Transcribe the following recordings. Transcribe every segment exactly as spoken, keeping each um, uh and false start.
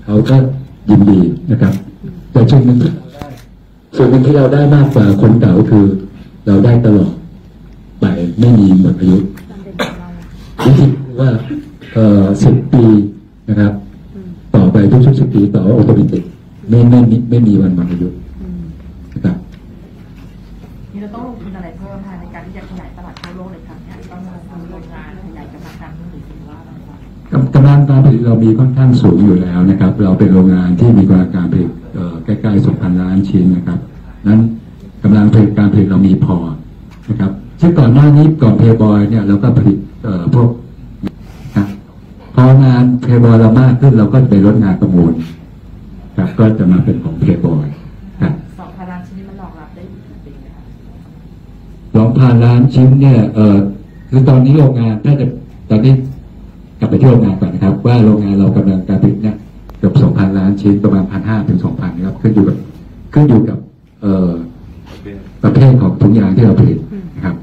เขาก็ยินดีนะครับแต่ช่วงนึงส่วนหนึ่งที่เราได้มากกว่าคนเก่าคือเราได้ตลอดไปไม่มีหมดอายุวิธีว่าเอ่อสิบปีนะครับต่อไปทุกๆสิบปีต่อว่าออโตเมติกไม่ไม่ไม่มีวันหมดอายุนะครับนี่เราต้องลงทุนอะไรเพิ่มคะในการที่จะขยายตลาดทั่วโลกเลยครับเนี่ยต้องทำโรงงานขยายกำลังการผลิตหรือว่าอะไรครับกำลังการผลิตเรามีค่อนข้างสูงอยู่แล้วนะครับเราเป็นโรงงานที่มีกำลังการผลิตใกล้ๆสองพันล้านชิ้นนะครับนั้นกำลังผลิตการผลิตเรามีพอนะครับซึ่งก่อนหน้านี้ก่อนเพย์บอยเนี่ยเราก็ผลิตพวกนะพองานเพย์บอยเรามากขึ้นเราก็ไปลดงานประมูลครับก็จะมาเป็นของเพย์บอยครับสองพันล้านชิ้นนี้มันรองรับได้กี่ปีครับสองพันล้านชิ้นเนี่ยเออคือตอนนี้โรงงานถ้าจะตอนนี้กลับไปที่โรงงานก่อนนะครับว่าโรงงานเรากำลังการผลิตเนี่ยเกือบสองพันล้านชิ้นประมาณพันห้าถึงสองพันนะครับขึ้นอยู่กับขึ้นอยู่กับเอ่อประเภทของถุงยางที่เราผลิตนะครับ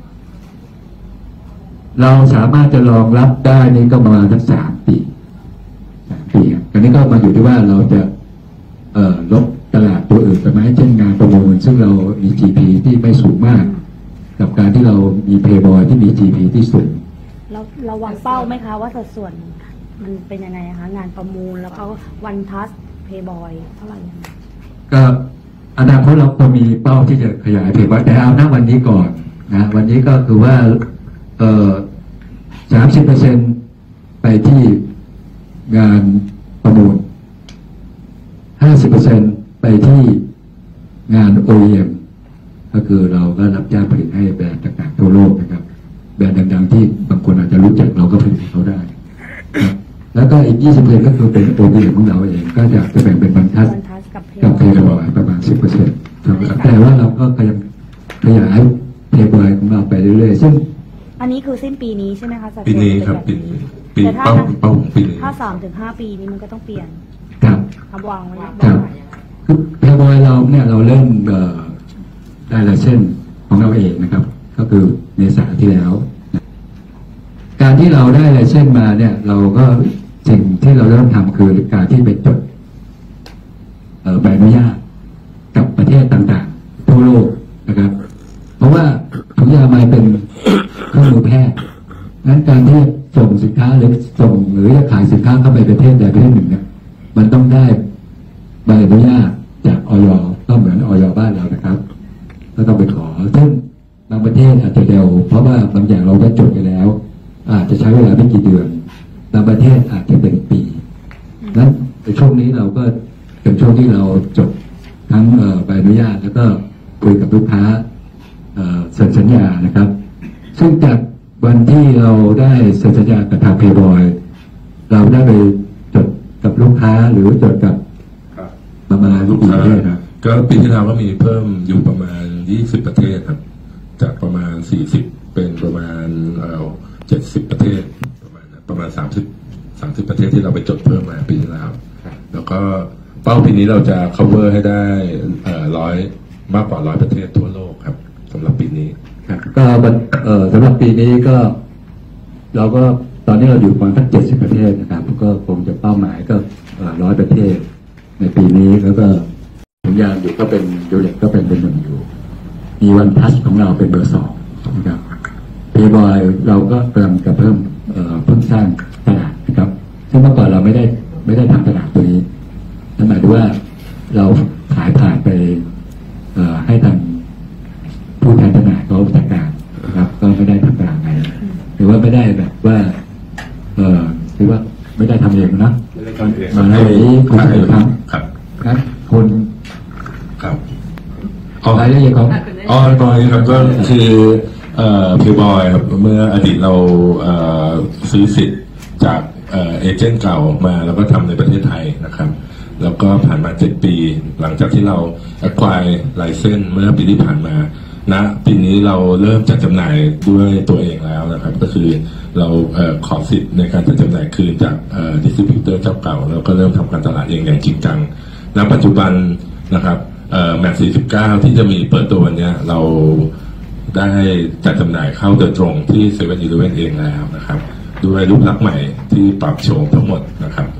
เราสามารถจะรองรับได้นี่ก็ประมาณสักสามปีสามปีครับอันนี้ก็มาอยู่ที่ว่าเราจะเอ่อลบตลาดตัวอื่นไปไหมเช่นงานประมูลซึ่งเรามี จี พี ที่ไม่สูงมากกับการที่เรามีเพย์บอยที่มี จี พี ที่สูงเราเราวางเป้าไหมคะว่าสัดส่วนมันเป็นยังไงคะงานประมูลแล้วก็วันทัสเพย์บอยเท่าไหร่ก็อนาคตเราก็มีเป้าที่จะขยายเพย์บอยแต่เอาหน้าวันนี้ก่อนนะวันนี้ก็คือว่าเอ่อสามสิบเปอร์เซ็นต์ไปที่งานประมูลห้าสิบเปอร์เซ็นต์ไปที่งาน โอ อี เอ็ม ก็คือเราก็รับจ้างผลิตให้แบรนด์ต่างๆทั่วโลกนะครับแบรนด์ดังๆที่บางคนอาจจะรู้จักเราก็ผลิตให้เขาได้แล้วก็อีก ยี่สิบเปอร์เซ็นต์ ก็คือเป็น โอ อี เอ็ม ของเราเองก็จะจะแบ่งเป็นบรรทัดกับเพย์บอยประมาณ สิบเปอร์เซ็นต์ แต่ว่าเราก็ขยับขยายเพย์บอยของเราไปเรื่อยๆซึ่งอันนี้คือสิ้นปีนี้ใช่ไหมคะปีนี้ครับปีปีเป้าเป้าปีนี้ถ้าสามถึงห้าปีนี้มันก็ต้องเปลี่ยนครับทำวางไว้ครับคือเพย์บอยเราเนี่ยเราเริ่มได้ลายเส้นของเราเองนะครับก็คือเมษาที่แล้วการที่เราได้ลายเส้นมาเนี่ยเราก็สิ่งที่เราเริ่มทำคือการที่ไปจดใบอนุญาตกับประเทศต่างๆทั่วโลกนะครับเพราะว่าถุงยางไม้เป็นเครื่องมือแพทย์นั้นการที่ส่งสินค้าหรือส่งหรือจะขายสินค้าเข้าไปประเทศใดประเทศหนึ่งเนี่ยมันต้องได้ใบอนุญาตจากอย.ก็เหมือนอย.บ้านเรานะครับก็ต้องไปขอซึ่งบางประเทศอาจจะเร็วเพราะว่าบางอย่างเราได้จดไปแล้วอาจจะใช้เวลาไม่กี่เดือนบางประเทศอาจจะเป็นปีนั้นในช่วงนี้เราก็เป็นช่วงที่เราจดทั้งใบอนุญาตแล้วก็คุยกับลูกค้าเซ็นสัญญานะครับซึ่งจากวันที่เราได้เซ็นสัญญากับทางเพย์บอยเราได้ไปจดกับลูกค้าหรือจดกับประมาณกี่ประเทศครับก็ปีที่แล้วก็มีเพิ่มอยู่ประมาณยี่สิบประเทศครับจากประมาณสี่สิบเป็นประมาณเอ่อเจ็ดสิบประเทศประมาณประมาณสามสิบสามสิบประเทศที่เราไปจดเพิ่มมาปีที่แล้วแล้วก็เป้าปีนี้เราจะ cover ให้ได้เอ่อร้อยมากกว่าร้อยประเทศทั่วโลกครับสำหรับปีนี้ก็เอ่อสำหรับปีนี้ก็เราก็ตอนนี้เราอยู่ประมาณสักเจ็ดสิบประเทศนะครับก็คงจะเป้าหมายก็ร้อยประเทศในปีนี้แล้วก็ถุงยางอยู่ก็เป็นยูเล็กก็เป็นเป็นหนึ่งอยู่มีวันทัชของเราเป็นเบอร์สองนะครับเพย์บอยเราก็กำลังจะเพิ่มเอ่อเพิ่มสร้างตลาดนะครับซึ่งเมื่อก่อนเราไม่ได้ไม่ได้ทำตลาดตัวนี้นั่นหมายถึงว่าเราขายผ่านไปเอ่อให้ทางผู้แทนจำหน่ายเขาจัดการนะครับก็ไม่ได้ทำตลาดไหนหรือว่าไม่ได้แบบว่าเออหรือว่าไม่ได้ทำเองนะมาให้คุณใส่ทำครับนะคุณครับรายละเอียดของอ๋อบอยครับก็คือเอ่อเพย์บอยครับเมื่ออดีตเราเอ่อซื้อสิทธิ์จากเอ่อเอเจนต์เก่ามาแล้วก็ทำในประเทศไทยนะครับแล้วก็ผ่านมาเจ็ดปีหลังจากที่เรา acquire license เมื่อปีที่ผ่านมาณปีนี้เราเริ่มจัดจำหน่ายด้วยตัวเองแล้วนะครับก็คือเราเอ่อขอสิทธิ์ในการจัดจำหน่ายคืนจากเอ่อดิสติบิวเตอร์เจ้าเก่าแล้วก็เริ่มทำการตลาดเองอย่างจริงจังณปัจจุบันนะครับเอ่อแมทสี่สิบเก้าที่จะมีเปิดตัววันนี้เราได้จัดจำหน่ายเข้าโดยตรงที่เซเว่นอีเลฟเว่นเองแล้วนะครับด้วยรูปลักษณ์ใหม่ที่ปรับโฉมทั้งหมดนะครับ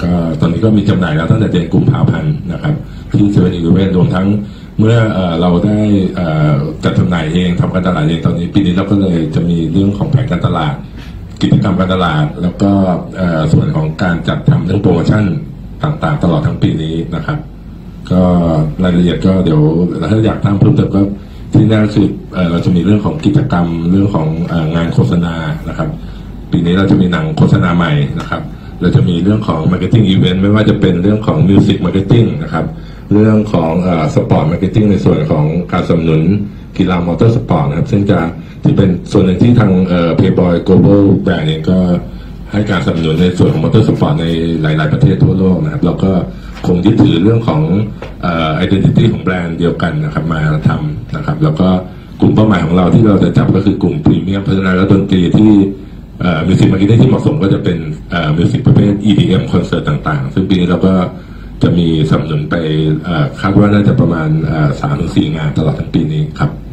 ก็ตอนนี้ก็มีจำหน่ายแล้วตั้งแต่เดือนกุมภาพันธ์นะครับที่เซเว่นอีเลฟเว่นรวมทั้งเมื่อเอ่อเราได้เอ่อจัดจำหน่ายเองทำการตลาดเองตอนนี้ปีนี้เราก็เลยจะมีเรื่องของแผนการตลาดกิจกรรมการตลาดแล้วก็เอ่อส่วนของการจัดทำเรื่องโปรโมชั่นต่างๆตลอดทั้งปีนี้นะครับก็รายละเอียดก็เดี๋ยวถ้าอยากทำเพิ่มเติมก็ที่แน่คือเอ่อเราจะมีเรื่องของกิจกรรมเรื่องของเอ่องานโฆษณานะครับปีนี้เราจะมีหนังโฆษณาใหม่นะครับเราจะมีเรื่องของ Marketing Event ไม่ว่าจะเป็นเรื่องของ Music Marketing นะครับเรื่องของเอ่อ Sport Marketing ในส่วนของการสนับสนุนกีฬามอเตอร์สปอร์ตนะครับซึ่งจะที่เป็นส่วนหนึ่งที่ทางเอ่อ Playboy Global Brand เองก็ให้การสนับสนุนในส่วนของมอเตอร์สปอร์ตในหลายๆประเทศทั่วโลกนะครับแล้วก็คงยึดถือเรื่องของเอ่อ identity ของแบรนด์เดียวกันนะครับมาทำนะครับแล้วก็กลุ่มเป้าหมายของเราที่เราจะจับก็คือกลุ่มพรีเมียมเพราะฉะนั้นแล้วดนตรีที่เอ่อมิวสิกมาร์เก็ตติ้งที่เหมาะสมก็จะเป็นเอ่อมิวสิกประเภท อี ดี เอ็ม คอนเสิร์ตต่างๆซึ่งปีนี้เราก็จะมีสนับสนุนไปเอ่อคาดว่าน่าจะประมาณเอ่อสามถึงสี่งานตลอดทั้งปีนี้ครับ